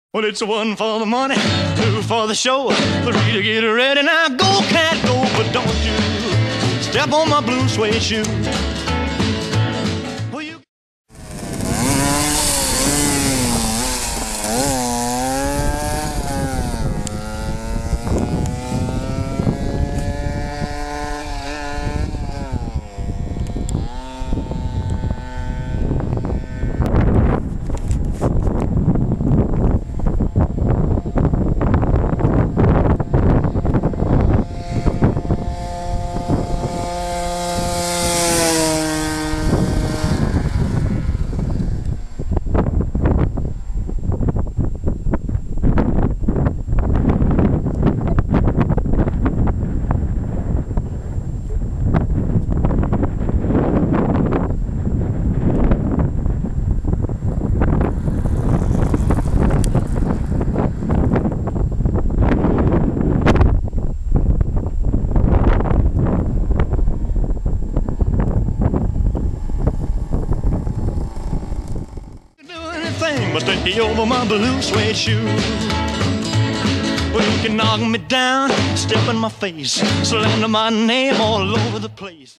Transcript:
Well, it's one for the money, two for the show, three to get ready. Now go, cat, go, but don't you step on my blue suede shoe. Well, you... But stay over my blue suede shoe. Well, you can knock me down, step in my face, slander my name all over the place.